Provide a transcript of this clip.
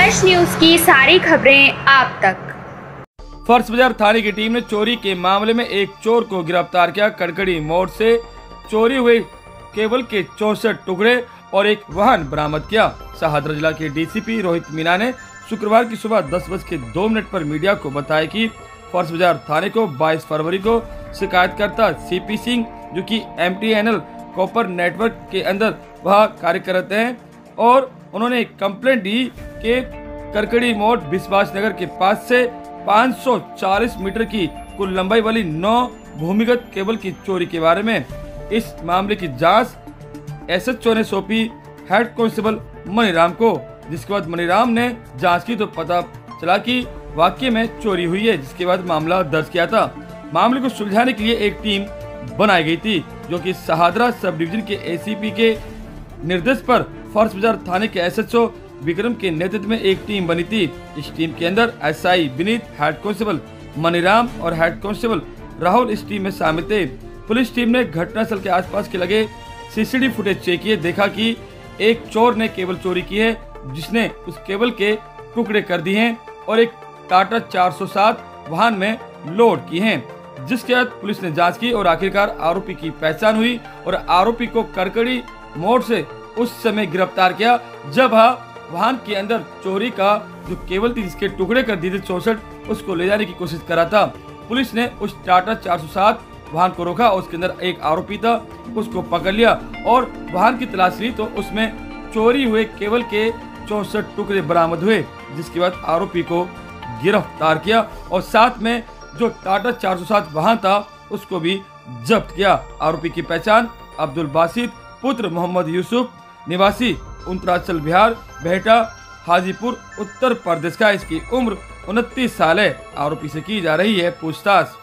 हर्ष news की सारी खबरें आप तक। फर्श बाजार थाने की टीम ने चोरी के मामले में एक चोर को गिरफ्तार किया। कड़कड़ी मोड़ से चोरी हुए केबल के 64 टुकड़े और एक वाहन बरामद किया। शाहदरा जिला के डीसीपी रोहित मीना ने शुक्रवार की सुबह 10:02 पर मीडिया को बताया कि फर्श बाजार थाने को 22 फरवरी को शिकायतकर्ता सीपी सिंह, जो कि MTNL कॉपर नेटवर्क के अंदर वह कार्य करते हैं, और उन्होंने कंप्लेंट दी कि कड़कड़ी मोड़ विश्वास नगर के पास से 540 मीटर की कुल लंबाई वाली 9 भूमिगत केबल की चोरी के बारे में। इस मामले की जांच SHO ने सौंपी हेड कांस्टेबल मनीराम को, जिसके बाद मनीराम ने जांच की तो पता चला कि वाकई में चोरी हुई है, जिसके बाद मामला दर्ज किया था। मामले को सुलझाने के लिए एक टीम बनाई गई थी, जो कि शाहदरा सब डिवीजन के ACP के निर्देश पर फर्श बाजार थाने के SHO विक्रम के नेतृत्व में एक टीम बनी थी। इस टीम के अंदर SI Vineet, head constable Maniram और हेड कांस्टेबल राहुल इस टीम में शामिल थे। पुलिस टीम ने घटनास्थल के आसपास के लगे CCTV फुटेज चेक किए, देखा कि एक चोर ने केबल चोरी की है, जिसने उस केबल के टुकड़े कर दिए हैं और एक टाटा 407 वाहन में लोड की हैं। जिसके बाद पुलिस ने जांच की और आखिरकार आरोपी की पहचान हुई और आरोपी को कड़कड़ी मोड़ से उस समय गिरफ्तार किया, जब वाहन के अंदर चोरी का जो केबल थी, जिसके टुकड़े कर दिए थे 64, उसको ले जाने की कोशिश करा था। पुलिस ने उस टाटा 407 वाहन को रोका और उसके अंदर एक आरोपी था, उसको पकड़ लिया और वाहन की तलाश ली तो उसमें चोरी हुए केबल के 64 टुकड़े बरामद हुए, जिसके बाद आरोपी को गिरफ्तार किया और साथ में जो टाटा 407 वाहन था उसको भी जब्त किया। आरोपी की पहचान अब्दुल बासित पुत्र मोहम्मद यूसुफ, निवासी उत्तरांचल बिहार, बेहटा हाजीपुर उत्तर प्रदेश का। इसकी उम्र 29 साल है। आरोपी से की जा रही है पूछताछ।